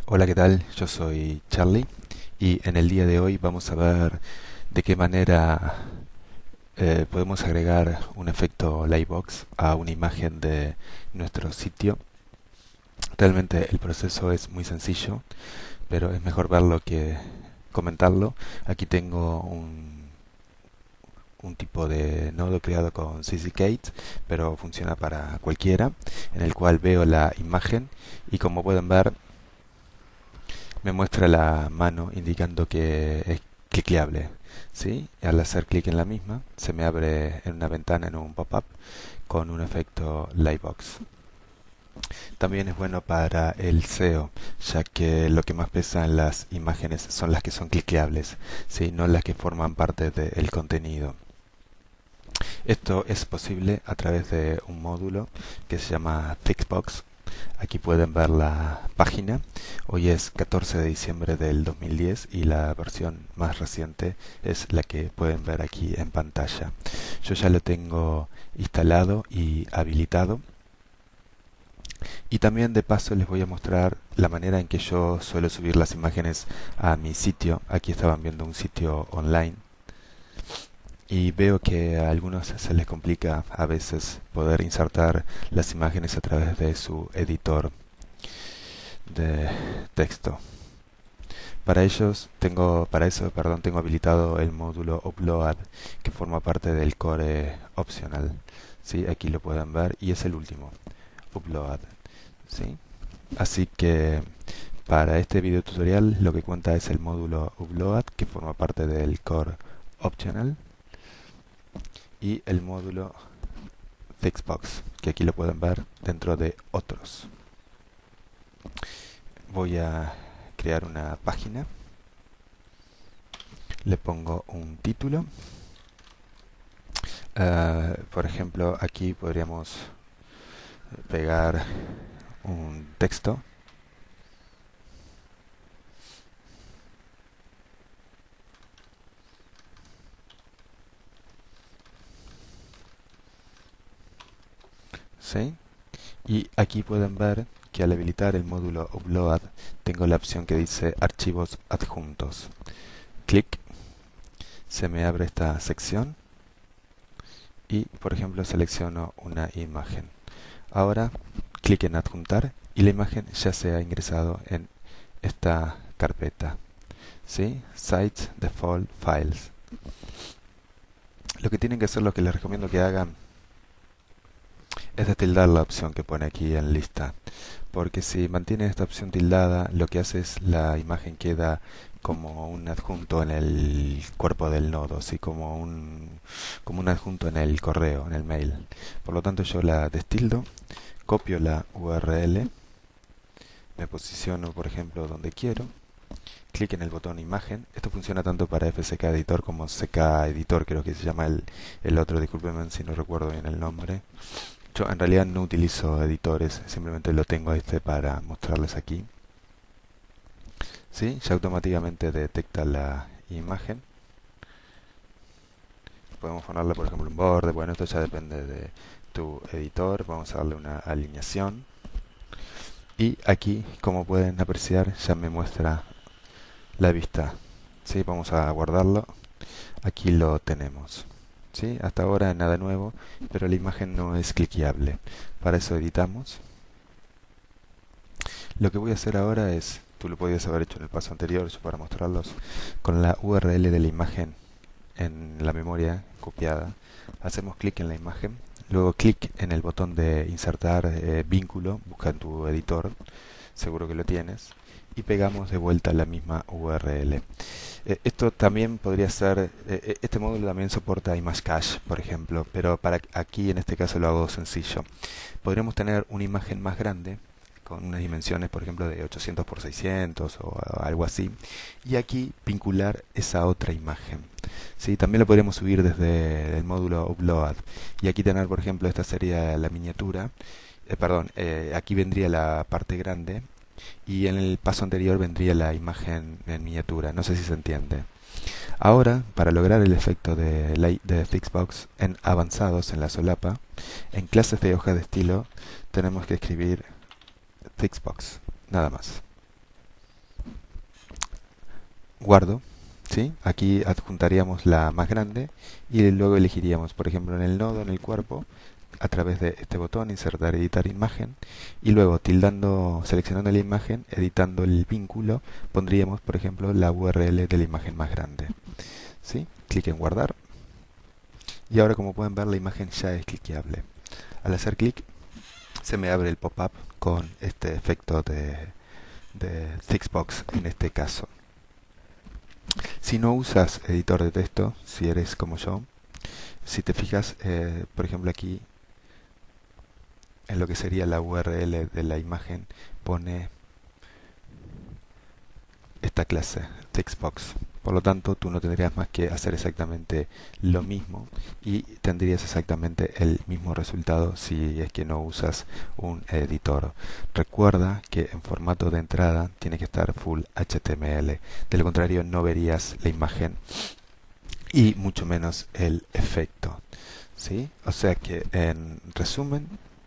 Hola, ¿qué tal? Yo soy Charlie y en el día de hoy vamos a ver de qué manera podemos agregar un efecto Lightbox a una imagen de nuestro sitio. Realmente el proceso es muy sencillo, pero es mejor verlo que comentarlo. Aquí tengo un tipo de nodo creado con CCKate, pero funciona para cualquiera, en el cual veo la imagen y como pueden ver me muestra la mano indicando que es clicleable. ¿Sí? Al hacer clic en la misma, se me abre en una ventana en un pop-up con un efecto Lightbox. También es bueno para el SEO, ya que lo que más pesa en las imágenes son las que son cliqueables, ¿sí? No las que forman parte del contenido. Esto es posible a través de un módulo que se llama Fixbox. Aquí pueden ver la página. Hoy es 14 de diciembre del 2010 y la versión más reciente es la que pueden ver aquí en pantalla. Yo ya lo tengo instalado y habilitado. Y también de paso les voy a mostrar la manera en que yo suelo subir las imágenes a mi sitio. Aquí estaban viendo un sitio online y veo que a algunos se les complica a veces poder insertar las imágenes a través de su editor de texto. Para eso, perdón, tengo habilitado el módulo Upload que forma parte del core opcional. ¿Sí? Aquí lo pueden ver y es el último, Upload. ¿Sí? Así que para este video tutorial lo que cuenta es el módulo Upload que forma parte del core optional y el módulo Fixbox que aquí lo pueden ver dentro de otros. Voy a crear una página, le pongo un título. Por ejemplo, aquí podríamos pegar un texto. ¿Sí? Y aquí pueden ver que al habilitar el módulo Upload tengo la opción que dice archivos adjuntos. Clic, se me abre esta sección y por ejemplo selecciono una imagen. Ahora clic en adjuntar y la imagen ya se ha ingresado en esta carpeta. ¿Sí? Sites Default Files. Lo que tienen que hacer, lo que les recomiendo que hagan, es destildar la opción que pone aquí en lista. Porque si mantienen esta opción tildada, lo que hace es la imagen queda como un adjunto en el cuerpo del nodo, así como un adjunto en el correo, en el mail. Por lo tanto, yo la destildo, copio la URL, me posiciono, por ejemplo, donde quiero, clic en el botón imagen. Esto funciona tanto para FCK Editor como CK Editor, creo que se llama el otro, discúlpenme si no recuerdo bien el nombre. Yo en realidad no utilizo editores, simplemente lo tengo para mostrarles aquí. ¿Sí? Ya automáticamente detecta la imagen. Podemos ponerle por ejemplo un borde, bueno, esto ya depende de tu editor. Vamos a darle una alineación. Y aquí, como pueden apreciar, ya me muestra la vista. ¿Sí? Vamos a guardarlo. Aquí lo tenemos. ¿Sí? Hasta ahora nada nuevo, pero la imagen no es cliqueable. Para eso editamos. Lo que voy a hacer ahora es, tú lo podías haber hecho en el paso anterior, yo para mostrarlos, con la URL de la imagen en la memoria copiada, hacemos clic en la imagen, luego clic en el botón de insertar vínculo, busca en tu editor, seguro que lo tienes, y pegamos de vuelta la misma URL. Esto también podría ser, este módulo también soporta Image Cache, por ejemplo, pero para aquí en este caso lo hago sencillo. Podríamos tener una imagen más grande, con unas dimensiones, por ejemplo, de 800 por 600 o algo así, y aquí vincular esa otra imagen. ¿Sí? También lo podríamos subir desde el módulo Upload, y aquí tener, por ejemplo, esta sería la miniatura, aquí vendría la parte grande, y en el paso anterior vendría la imagen en miniatura. No sé si se entiende. Ahora, para lograr el efecto de Fixbox en avanzados en la solapa, en clases de hoja de estilo tenemos que escribir Fixbox, nada más. guardo, ¿sí? Aquí adjuntaríamos la más grande y luego elegiríamos, por ejemplo, en el nodo, en el cuerpo, a través de este botón, insertar, editar imagen, y luego tildando, seleccionando la imagen, editando el vínculo, pondríamos, por ejemplo, la URL de la imagen más grande. ¿Sí? Clic en guardar. Y ahora, como pueden ver, la imagen ya es cliqueable. Al hacer clic, se me abre el pop-up con este efecto de Thicksbox en este caso. Si no usas editor de texto, si eres como yo, si te fijas, por ejemplo aquí, en lo que sería la URL de la imagen, pone esta clase, Thicksbox. Por lo tanto, tú no tendrías más que hacer exactamente lo mismo y tendrías exactamente el mismo resultado si es que no usas un editor. Recuerda que en formato de entrada tiene que estar full HTML. De lo contrario, no verías la imagen y mucho menos el efecto. ¿Sí? O sea que, en resumen,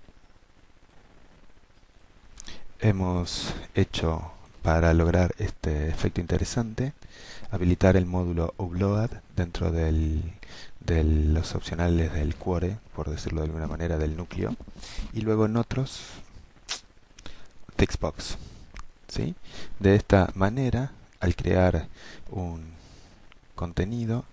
hemos hecho, para lograr este efecto interesante, habilitar el módulo Upload dentro de los opcionales del core, por decirlo de alguna manera, del núcleo, y luego en otros, Thicksbox. ¿Sí? De esta manera, al crear un contenido,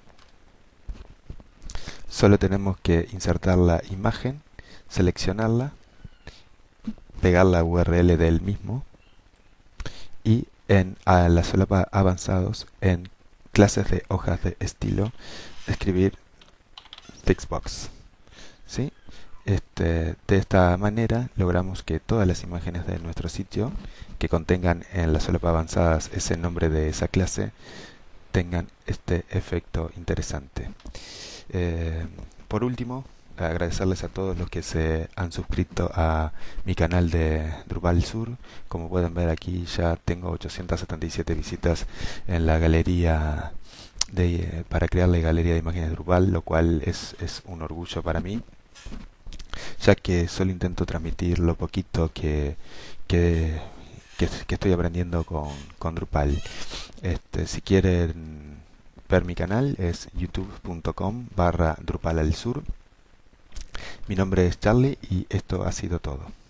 solo tenemos que insertar la imagen, seleccionarla, pegar la URL del mismo y a la solapa avanzados, en clases de hojas de estilo, escribir Thicksbox. ¿Sí? De esta manera logramos que todas las imágenes de nuestro sitio que contengan en la solapa avanzadas ese nombre de esa clase tengan este efecto interesante. Por último, agradecerles a todos los que se han suscrito a mi canal de Drupal Sur. Como pueden ver aquí, ya tengo 877 visitas en la galería para crear la galería de imágenes de Drupal, lo cual es un orgullo para mí, ya que solo intento transmitir lo poquito que estoy aprendiendo con Drupal. Si quieren ver mi canal, es youtube.com/Drupal al Sur. Mi nombre es Charlie y esto ha sido todo.